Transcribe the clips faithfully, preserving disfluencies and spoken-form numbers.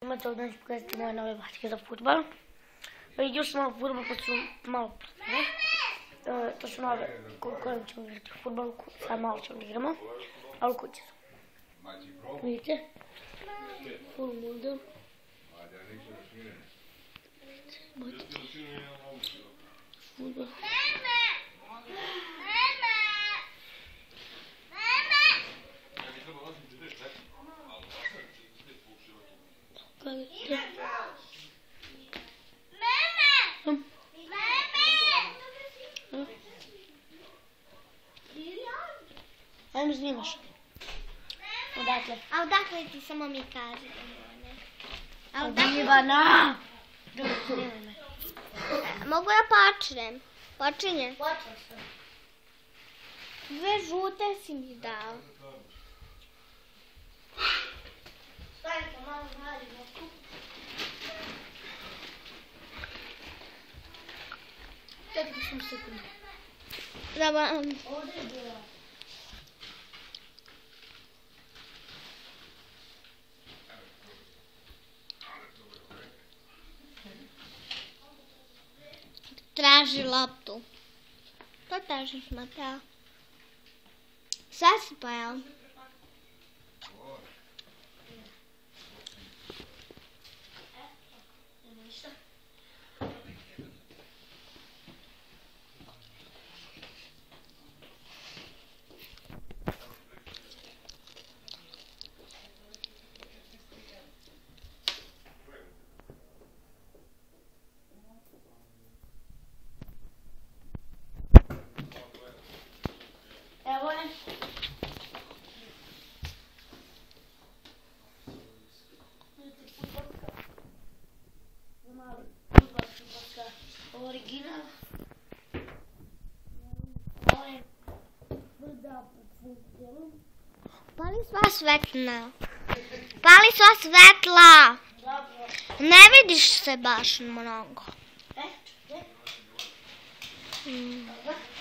Imate ovdje ću pokazati moje nove batike za futbal. Još sam malo futbal pa ću malo protane. To su nove kojim ćemo igrati u futbalu. Sad malo ćemo igramo. Ali u kući su. Vidite? Full model. Batike. Futbal. Ajme snimaš. Odakle? A odakle ti samo mi kaži? Od Ivana! Dobro, snimaj me. Mogu ja počnem? Počinje? Počeo sam. Dve žute si mi dao. Stavite malo mali neku. Čekaj sam sekundu. Dobro. Ovdje je bila. Traži loptu. To tražiš, Mateo? Sve si pojel? Evo je. Mali futbol, futbolska original. Ovo je brda pod futbolom. Pali sva svetla. Pali sva svetla. Dobro. Ne vidiš se baš mnogo. E, e. Mm.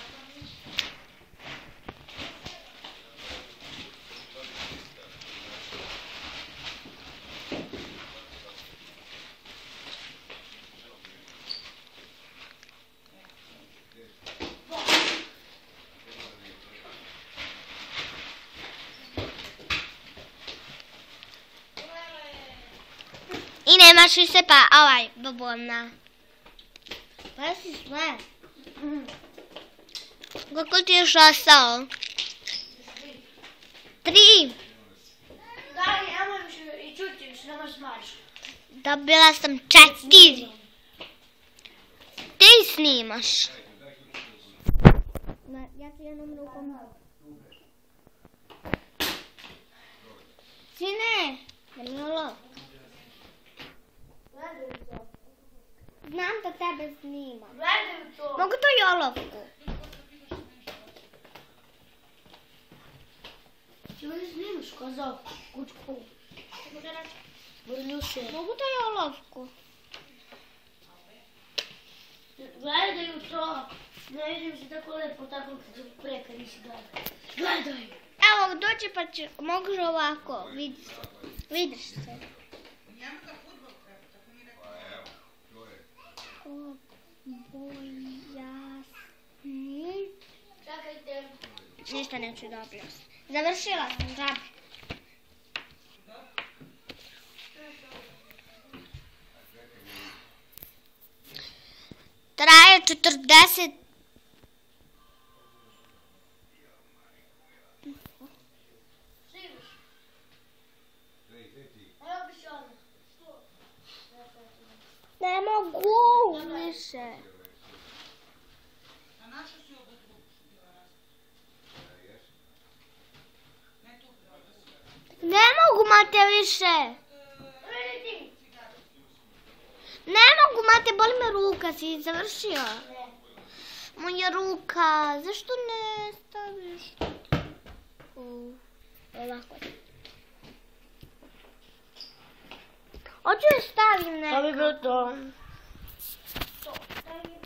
I nemaš više pa ovaj bobona. Pa si sve. Koliko ti još ostalo? Tri. Da li, ja možeš i čuti, još ne možeš maš. Dobila sam četiri. Ti snimaš. Ja ti jednom rukom. Sine, Danilo. Znam da tebe snimam. Gledaj to. Mogu to i olovku? Ti mene snimaš kazao kučku. Vrljuše. Mogu to i olovku? Gledaj u to. Ne vidim se tako lepo, tako kako preka nisi gledaj. Gledaj. Evo, dođe pa će, može ovako, vidiš, vidiš se. Kako bojasni. Čekajte. Ništa neću da objasnim. Završila sam, žabi. Traje četrdeset. Ne mogu više. Ne mogu, Mate, više. Ne mogu, Mate, boli me ruka, si završio. Moja ruka, zašto ne staviš? Ovako. Hoću da stavim neko. To bi bilo to. To, stavim